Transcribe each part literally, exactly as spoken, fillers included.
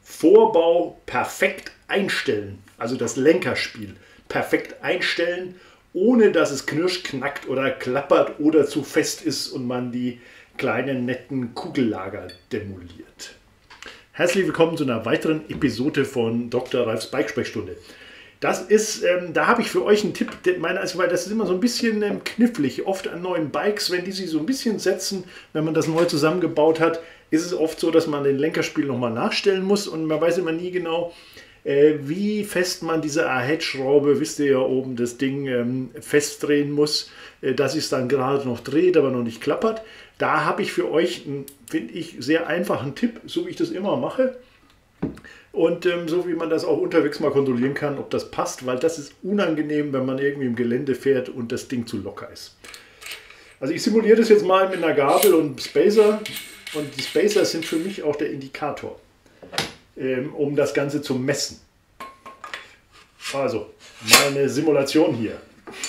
Vorbau perfekt einstellen, also das Lenkerspiel perfekt einstellen, ohne dass es knirscht, knackt oder klappert oder zu fest ist und man die kleinen netten Kugellager demoliert. Herzlich willkommen zu einer weiteren Episode von Doktor Ralfs Bike-Sprechstunde. Das ist, ähm, da habe ich für euch einen Tipp, meine, also, weil das ist immer so ein bisschen ähm, knifflig. Oft an neuen Bikes, wenn die sich so ein bisschen setzen, wenn man das neu zusammengebaut hat, ist es oft so, dass man den Lenkerspiel nochmal nachstellen muss und man weiß immer nie genau, äh, wie fest man diese A-Head-Schraube, wisst ihr ja oben, das Ding ähm, festdrehen muss, äh, dass es dann gerade noch dreht, aber noch nicht klappert. Da habe ich für euch einen, finde ich, sehr einfachen Tipp, so wie ich das immer mache. Und ähm, so wie man das auch unterwegs mal kontrollieren kann, ob das passt, weil das ist unangenehm, wenn man irgendwie im Gelände fährt und das Ding zu locker ist. Also ich simuliere das jetzt mal mit einer Gabel und Spacer und die Spacer sind für mich auch der Indikator, ähm, um das Ganze zu messen. Also meine Simulation hier.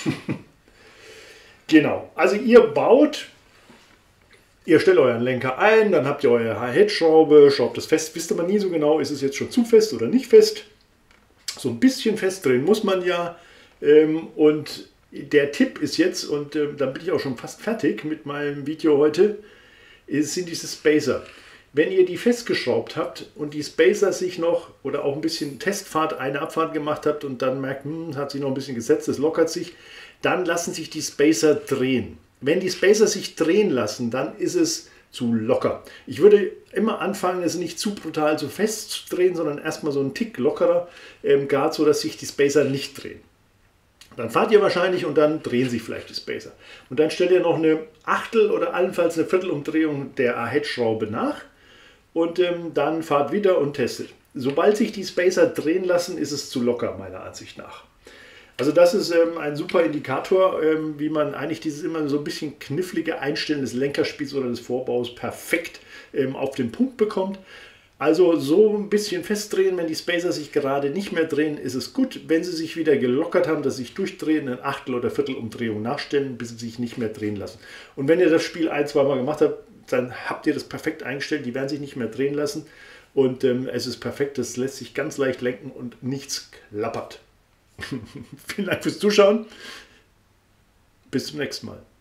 Genau, also ihr baut... Ihr stellt euren Lenker ein, dann habt ihr eure A-Head-Schraube, schraubt das fest. Wisst ihr mal nie so genau, ist es jetzt schon zu fest oder nicht fest. So ein bisschen festdrehen muss man ja. Und der Tipp ist jetzt, und dann bin ich auch schon fast fertig mit meinem Video heute, sind diese Spacer. Wenn ihr die festgeschraubt habt und die Spacer sich noch, oder auch ein bisschen Testfahrt, eine Abfahrt gemacht habt und dann merkt, hm, hat sich noch ein bisschen gesetzt, es lockert sich, dann lassen sich die Spacer drehen. Wenn die Spacer sich drehen lassen, dann ist es zu locker. Ich würde immer anfangen, es nicht zu brutal zu fest zu drehen, sondern erstmal so einen Tick lockerer, ähm, gerade so, dass sich die Spacer nicht drehen. Dann fahrt ihr wahrscheinlich und dann drehen sich vielleicht die Spacer. Und dann stellt ihr noch eine Achtel oder allenfalls eine Viertelumdrehung der A-Head-Schraube nach und ähm, dann fahrt wieder und testet. Sobald sich die Spacer drehen lassen, ist es zu locker, meiner Ansicht nach. Also das ist ähm, ein super Indikator, ähm, wie man eigentlich dieses immer so ein bisschen knifflige Einstellen des Lenkerspiels oder des Vorbaus perfekt ähm, auf den Punkt bekommt. Also so ein bisschen festdrehen, wenn die Spacer sich gerade nicht mehr drehen, ist es gut. Wenn sie sich wieder gelockert haben, dass sie sich durchdrehen, eine Achtel- oder Viertelumdrehung nachstellen, bis sie sich nicht mehr drehen lassen. Und wenn ihr das Spiel ein-, zweimal gemacht habt, dann habt ihr das perfekt eingestellt, die werden sich nicht mehr drehen lassen. Und ähm, es ist perfekt, das lässt sich ganz leicht lenken und nichts klappert. Vielen Dank fürs Zuschauen. Bis zum nächsten Mal.